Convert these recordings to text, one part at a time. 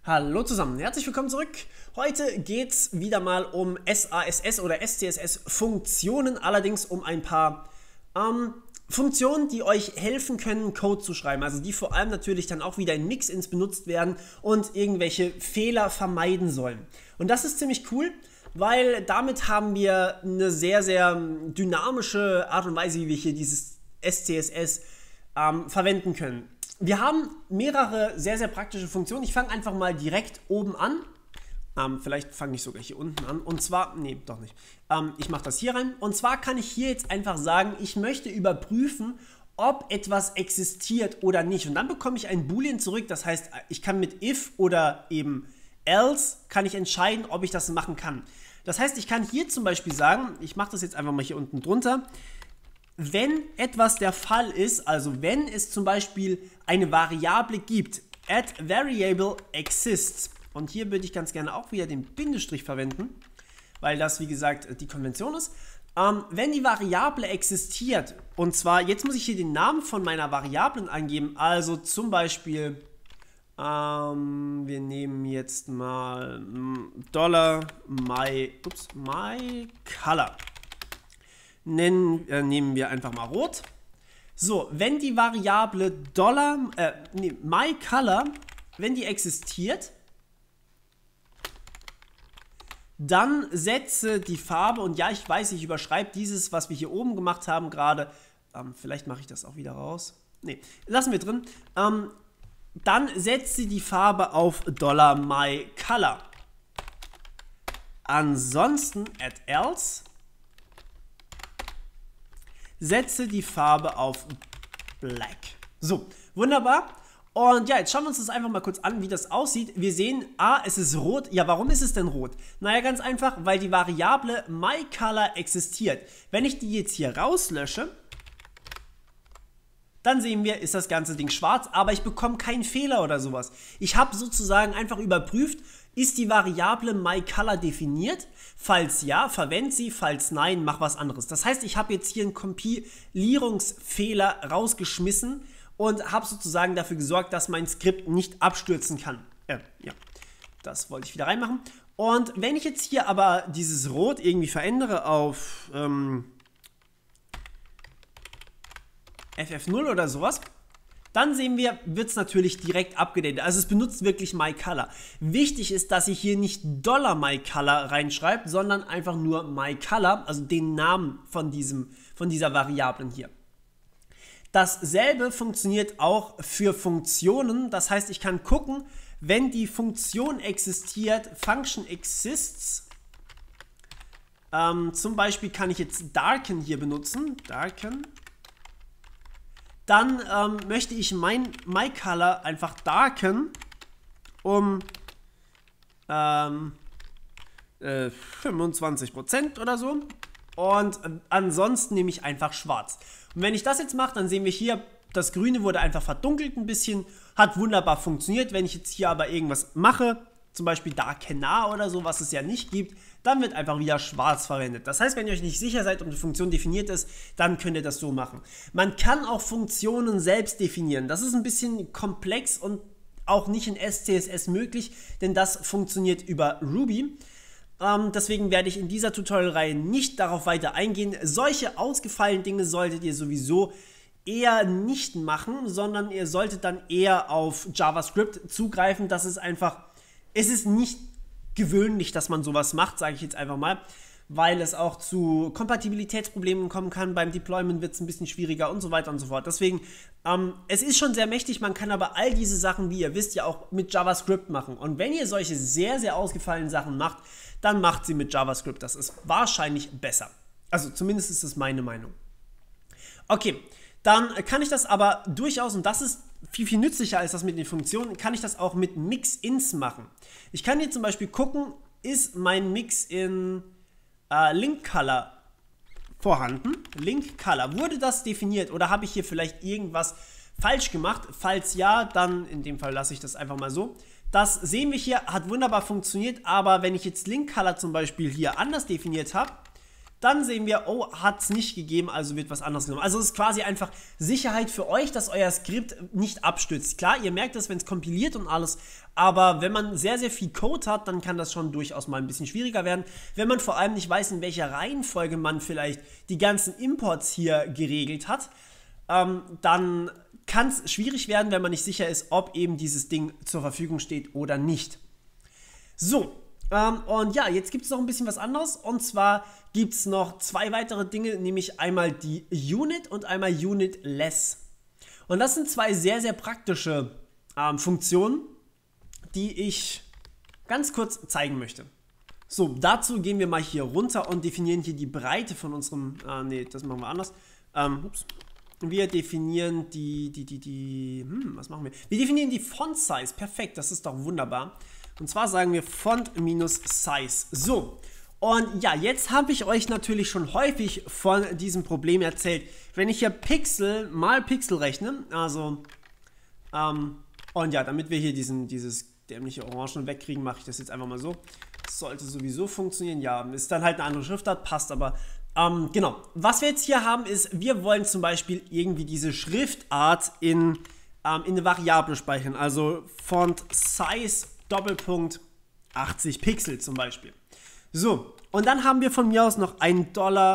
Hallo zusammen, herzlich willkommen zurück. Heute geht es wieder mal um SASS oder SCSS-Funktionen, allerdings um ein paar Funktionen, die euch helfen können, Code zu schreiben. Also die vor allem natürlich dann auch wieder in Mix-Ins benutzt werden und irgendwelche Fehler vermeiden sollen. Und das ist ziemlich cool, weil damit haben wir eine sehr, sehr dynamische Art und Weise, wie wir hier dieses SCSS verwenden können. Wir haben mehrere sehr, sehr praktische Funktionen. Ich fange einfach mal direkt oben an. Vielleicht fange ich sogar hier unten an. Und zwar, nee, doch nicht. Ich mache das hier rein. Und zwar kann ich hier jetzt einfach sagen, ich möchte überprüfen, ob etwas existiert oder nicht. Und dann bekomme ich ein Boolean zurück. Das heißt, ich kann mit if oder eben else kann ich entscheiden, ob ich das machen kann. Das heißt, ich kann hier zum Beispiel sagen, ich mache das jetzt einfach mal hier unten drunter, wenn etwas der Fall ist, also wenn es zum Beispiel eine Variable gibt, add variable exists, und hier würde ich ganz gerne auch wieder den Bindestrich verwenden, weil das wie gesagt die Konvention ist, wenn die Variable existiert, und zwar, jetzt muss ich hier den Namen von meiner Variablen angeben, also zum Beispiel, wir nehmen jetzt mal $my_color. Nehmen wir einfach mal rot. So, wenn die Variable myColor, wenn die existiert, dann setze die Farbe, und ja, ich weiß, ich überschreibe dieses, was wir hier oben gemacht haben gerade, vielleicht mache ich das auch wieder raus, nee, lassen wir drin, dann setze die Farbe auf $myColor. Ansonsten add else, setze die Farbe auf Black. So, wunderbar. Und ja, jetzt schauen wir uns das einfach mal kurz an, wie das aussieht. Wir sehen, es ist rot. Ja, warum ist es denn rot? Naja, ganz einfach, weil die Variable myColor existiert. Wenn ich die jetzt hier rauslösche, dann sehen wir, ist das ganze Ding schwarz, aber ich bekomme keinen Fehler oder sowas. Ich habe sozusagen einfach überprüft, ist die Variable myColor definiert? Falls ja, verwende sie, falls nein, mach was anderes. Das heißt, ich habe jetzt hier einen Kompilierungsfehler rausgeschmissen und habe sozusagen dafür gesorgt, dass mein Skript nicht abstürzen kann. Ja, das wollte ich wieder reinmachen. Und wenn ich jetzt hier aber dieses Rot irgendwie verändere auf FF0 oder sowas, dann sehen wir, wird es natürlich direkt abgedatet. Also es benutzt wirklich myColor. Wichtig ist, dass ihr hier nicht $myColor reinschreibt, sondern einfach nur myColor, also den Namen von dieser Variablen hier. Dasselbe funktioniert auch für Funktionen. Das heißt, ich kann gucken, wenn die Funktion existiert, Function exists. Zum Beispiel kann ich jetzt darken hier benutzen. Darken. Dann möchte ich mein myColor einfach darken um 25% oder so. Und ansonsten nehme ich einfach schwarz. Und wenn ich das jetzt mache, dann sehen wir hier, das Grüne wurde einfach verdunkelt ein bisschen. Hat wunderbar funktioniert. Wenn ich jetzt hier aber irgendwas mache, zum Beispiel darkener oder so, was es ja nicht gibt, dann wird einfach wieder schwarz verwendet. Das heißt, wenn ihr euch nicht sicher seid, ob eine Funktion definiert ist, dann könnt ihr das so machen. Man kann auch Funktionen selbst definieren. Das ist ein bisschen komplex und auch nicht in SCSS möglich, denn das funktioniert über Ruby. Deswegen werde ich in dieser Tutorial-Reihe nicht darauf weiter eingehen. Solche ausgefallenen Dinge solltet ihr sowieso eher nicht machen, sondern ihr solltet dann eher auf JavaScript zugreifen. Das ist einfach, es ist nicht gewöhnlich, dass man sowas macht, sage ich jetzt einfach mal, weil es auch zu Kompatibilitätsproblemen kommen kann. Beim Deployment wird es ein bisschen schwieriger und so weiter und so fort. Deswegen, es ist schon sehr mächtig, man kann aber all diese Sachen, wie ihr wisst, ja auch mit JavaScript machen. Und wenn ihr solche sehr, sehr ausgefallenen Sachen macht, dann macht sie mit JavaScript. Das ist wahrscheinlich besser. Also zumindest ist das meine Meinung. Okay, dann kann ich das aber durchaus, und das ist viel, viel nützlicher als das mit den Funktionen, kann ich das auch mit Mix-Ins machen. Ich kann hier zum Beispiel gucken, ist mein Mix-In LinkColor vorhanden? LinkColor, wurde das definiert oder habe ich hier vielleicht irgendwas falsch gemacht? Falls ja, dann in dem Fall lasse ich das einfach mal so. Das sehen wir hier, hat wunderbar funktioniert, aber wenn ich jetzt LinkColor zum Beispiel hier anders definiert habe, dann sehen wir, oh, hat es nicht gegeben, also wird was anderes genommen. Also es ist quasi einfach Sicherheit für euch, dass euer Skript nicht abstürzt. Klar, ihr merkt es, wenn es kompiliert und alles, aber wenn man sehr, sehr viel Code hat, dann kann das schon durchaus mal ein bisschen schwieriger werden. Wenn man vor allem nicht weiß, in welcher Reihenfolge man vielleicht die ganzen Imports hier geregelt hat, dann kann es schwierig werden, wenn man nicht sicher ist, ob eben dieses Ding zur Verfügung steht oder nicht. So, und ja, jetzt gibt es noch ein bisschen was anderes, und zwar gibt es noch zwei weitere Dinge, nämlich einmal die Unit und einmal Unitless. Und das sind zwei sehr, sehr praktische Funktionen, die ich ganz kurz zeigen möchte. So, dazu gehen wir mal hier runter und definieren hier die Breite von unserem, nee, das machen wir anders. Ups. Wir definieren was machen wir? Wir definieren die Font Size, perfekt, das ist doch wunderbar. Und zwar sagen wir Font minus Size. So, und ja, jetzt habe ich euch natürlich schon häufig von diesem Problem erzählt. Wenn ich hier Pixel mal Pixel rechne, also, und ja, damit wir hier dieses dämliche Orange wegkriegen, mache ich das jetzt einfach mal so. Das sollte sowieso funktionieren, ja, ist dann halt eine andere Schriftart, passt aber. Genau, was wir jetzt hier haben ist, wir wollen zum Beispiel irgendwie diese Schriftart in eine Variable speichern, also Font Size Doppelpunkt 80 Pixel zum Beispiel. So, und dann haben wir von mir aus noch ein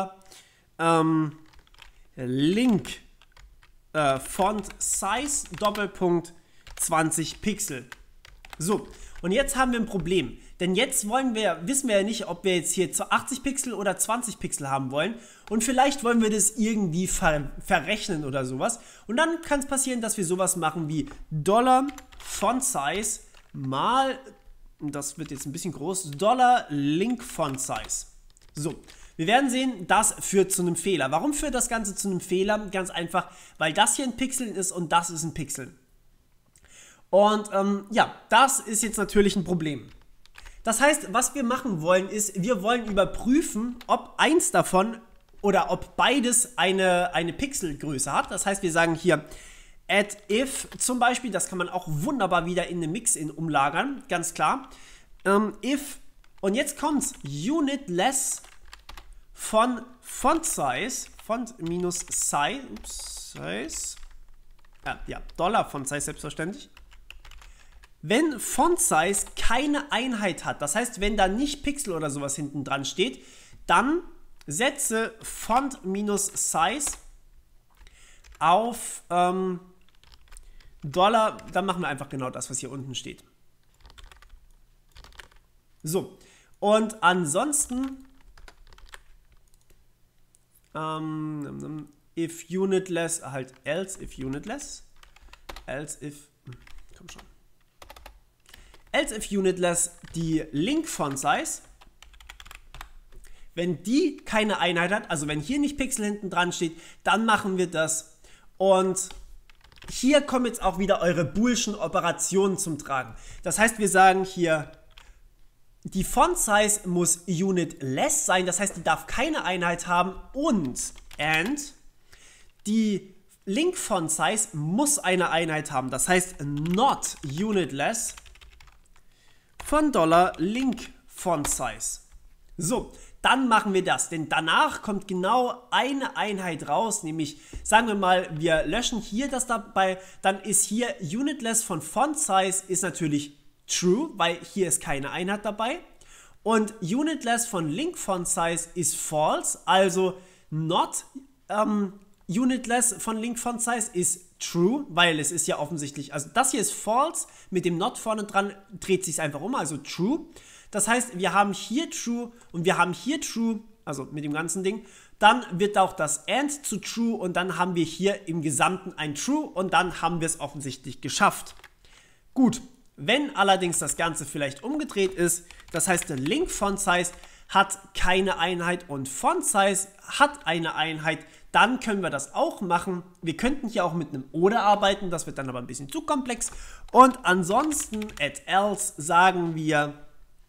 $link Font Size Doppelpunkt 20 Pixel. So, und jetzt haben wir ein Problem, denn jetzt wissen wir ja nicht, ob wir jetzt hier 80 Pixel oder 20 Pixel haben wollen, und vielleicht wollen wir das irgendwie verrechnen oder sowas, und dann kann es passieren, dass wir sowas machen wie $Font Size mal, das wird jetzt ein bisschen groß, $link Font Size. So, wir werden sehen, das führt zu einem Fehler. Warum führt das Ganze zu einem Fehler? Ganz einfach, weil das hier ein Pixeln ist und das ist ein Pixeln. Und ja, das ist jetzt natürlich ein Problem. Das heißt, was wir machen wollen, ist, wir wollen überprüfen, ob eins davon oder ob beides eine Pixelgröße hat. Das heißt, wir sagen hier if zum Beispiel, das kann man auch wunderbar wieder in eine Mix-In umlagern, ganz klar. If, und jetzt kommt's, Unitless von Font Size, Font minus Size, Size, ja, Font Size selbstverständlich. Wenn Font Size keine Einheit hat, das heißt, wenn da nicht Pixel oder sowas hinten dran steht, dann setze Font minus Size auf Dollar, dann machen wir einfach genau das, was hier unten steht. So, und ansonsten if unitless, halt else if unitless, else if unitless die Link Font Size, wenn die keine Einheit hat, also wenn hier nicht Pixel hinten dran steht, dann machen wir das. Und hier kommen jetzt auch wieder eure boolschen Operationen zum Tragen. Das heißt, wir sagen hier, die Font Size muss unitless sein, das heißt, die darf keine Einheit haben, und die Link Font Size muss eine Einheit haben, das heißt not unitless von $link Font Size. So, dann machen wir das, denn danach kommt genau eine Einheit raus, nämlich, sagen wir mal, wir löschen hier das dabei, dann ist hier Unitless von Font Size ist natürlich true, weil hier ist keine Einheit dabei, und Unitless von Link Font Size ist false, also not Unitless von Link Font Size ist true, weil es ist ja offensichtlich, also das hier ist false, mit dem not vorne dran dreht sich einfach um, also true. Das heißt, wir haben hier true und wir haben hier true, also mit dem ganzen Ding. Dann wird auch das and zu true und dann haben wir hier im Gesamten ein true und dann haben wir es offensichtlich geschafft. Gut, wenn allerdings das Ganze vielleicht umgedreht ist, das heißt, der Link Font Size hat keine Einheit und Font Size hat eine Einheit, dann können wir das auch machen. Wir könnten hier auch mit einem oder arbeiten, das wird dann aber ein bisschen zu komplex. Und ansonsten at else sagen wir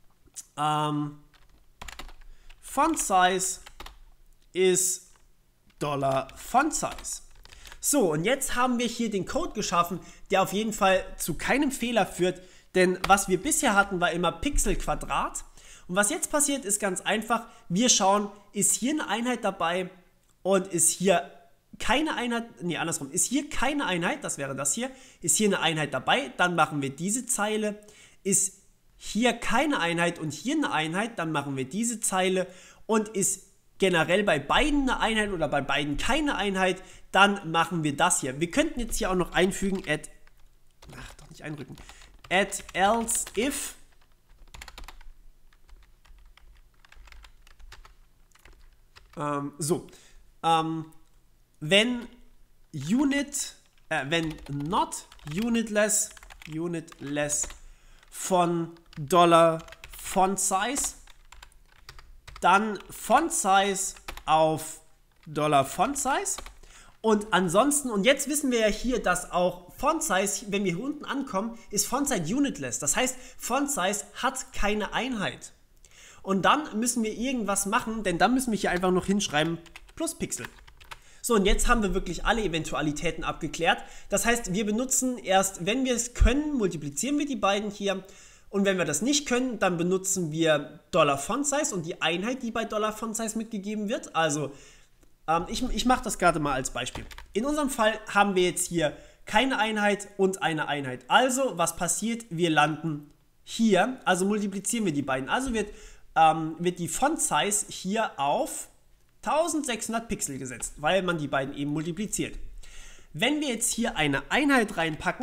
Font Size ist $Font Size. So, und jetzt haben wir hier den Code geschaffen, der auf jeden Fall zu keinem Fehler führt, denn was wir bisher hatten, war immer Pixel Quadrat. Und was jetzt passiert, ist ganz einfach. Wir schauen, ist hier eine Einheit dabei und ist hier keine Einheit, nee, andersrum, ist hier keine Einheit, das wäre das hier, ist hier eine Einheit dabei, dann machen wir diese Zeile, ist hier keine Einheit und hier eine Einheit, dann machen wir diese Zeile und ist generell bei beiden eine Einheit oder bei beiden keine Einheit, dann machen wir das hier. Wir könnten jetzt hier auch noch einfügen, add else if wenn not unitless von $font size, dann Font Size auf $font size und ansonsten, und jetzt wissen wir ja hier, dass auch Font Size, wenn wir hier unten ankommen, ist Font Size unitless, das heißt Font Size hat keine Einheit. Und dann müssen wir irgendwas machen, denn dann müssen wir hier einfach noch hinschreiben plus Pixel. So, und jetzt haben wir wirklich alle Eventualitäten abgeklärt. Das heißt, wir benutzen erst, wenn wir es können, multiplizieren wir die beiden hier. Und wenn wir das nicht können, dann benutzen wir $font size und die Einheit, die bei $font size mitgegeben wird. Also, ich mache das gerade mal als Beispiel. In unserem Fall haben wir jetzt hier keine Einheit und eine Einheit. Also, was passiert? Wir landen hier, also multiplizieren wir die beiden. Also wird die Font Size hier auf 1600 Pixel gesetzt, weil man die beiden eben multipliziert. Wenn wir jetzt hier eine Einheit reinpacken,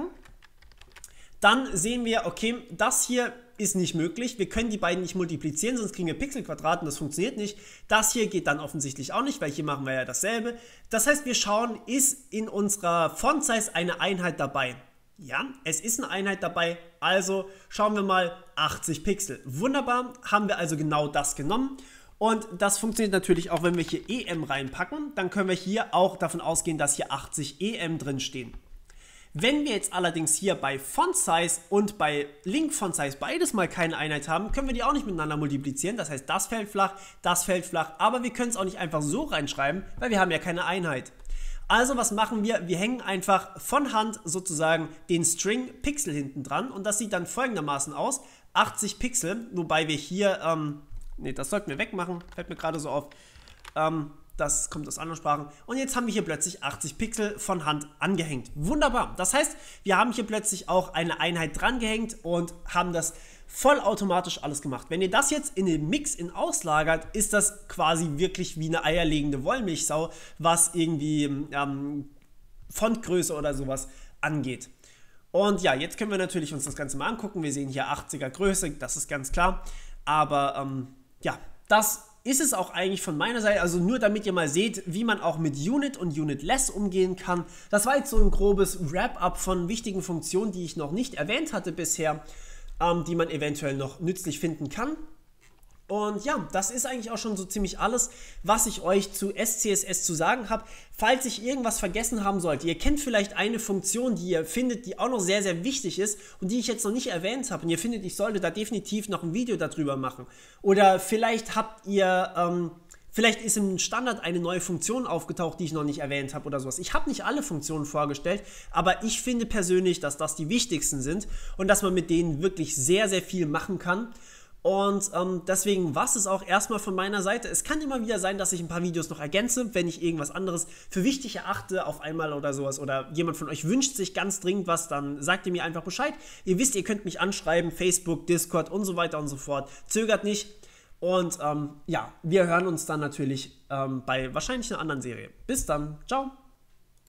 dann sehen wir, okay, das hier ist nicht möglich. Wir können die beiden nicht multiplizieren, sonst kriegen wir Pixelquadrate und das funktioniert nicht. Das hier geht dann offensichtlich auch nicht, weil hier machen wir ja dasselbe. Das heißt, wir schauen, ist in unserer Font Size eine Einheit dabei? Ja, es ist eine Einheit dabei, also schauen wir mal 80 Pixel. Wunderbar, haben wir also genau das genommen. Und das funktioniert natürlich auch, wenn wir hier EM reinpacken, dann können wir hier auch davon ausgehen, dass hier 80 EM drin stehen. Wenn wir jetzt allerdings hier bei Font Size und bei Link Font Size beides mal keine Einheit haben, können wir die auch nicht miteinander multiplizieren. Das heißt, das fällt flach, aber wir können es auch nicht einfach so reinschreiben, weil wir haben ja keine Einheit. Also was machen wir? Wir hängen einfach von Hand sozusagen den String Pixel hinten dran und das sieht dann folgendermaßen aus. 80 Pixel, wobei wir hier, ne, das sollten wir wegmachen, fällt mir gerade so auf. Das kommt aus anderen Sprachen. Und jetzt haben wir hier plötzlich 80 Pixel von Hand angehängt. Wunderbar. Das heißt, wir haben hier plötzlich auch eine Einheit dran gehängt und haben das vollautomatisch alles gemacht. Wenn ihr das jetzt in den Mix auslagert, ist das quasi wirklich wie eine eierlegende Wollmilchsau, was irgendwie Fontgröße oder sowas angeht. Und ja, jetzt können wir natürlich uns das Ganze mal angucken. Wir sehen hier 80er Größe, das ist ganz klar. Aber ja, das ist es auch eigentlich von meiner Seite, also nur damit ihr mal seht, wie man auch mit Unit und Unitless umgehen kann. Das war jetzt so ein grobes Wrap-up von wichtigen Funktionen, die ich noch nicht erwähnt hatte bisher, die man eventuell noch nützlich finden kann. Und ja, das ist eigentlich auch schon so ziemlich alles, was ich euch zu SCSS zu sagen habe. Falls ich irgendwas vergessen haben sollte, ihr kennt vielleicht eine Funktion, die ihr findet, die auch noch sehr, sehr wichtig ist und die ich jetzt noch nicht erwähnt habe und ihr findet, ich sollte da definitiv noch ein Video darüber machen. Oder vielleicht habt ihr, vielleicht ist im Standard eine neue Funktion aufgetaucht, die ich noch nicht erwähnt habe oder sowas. Ich habe nicht alle Funktionen vorgestellt, aber ich finde persönlich, dass das die wichtigsten sind und dass man mit denen wirklich sehr, sehr viel machen kann. Und deswegen war es auch erstmal von meiner Seite. Es kann immer wieder sein, dass ich ein paar Videos noch ergänze, wenn ich irgendwas anderes für wichtig erachte auf einmal oder sowas. Oder jemand von euch wünscht sich ganz dringend was, dann sagt ihr mir einfach Bescheid. Ihr wisst, ihr könnt mich anschreiben, Facebook, Discord und so weiter und so fort. Zögert nicht. Und ja, wir hören uns dann natürlich bei wahrscheinlich einer anderen Serie. Bis dann. Ciao.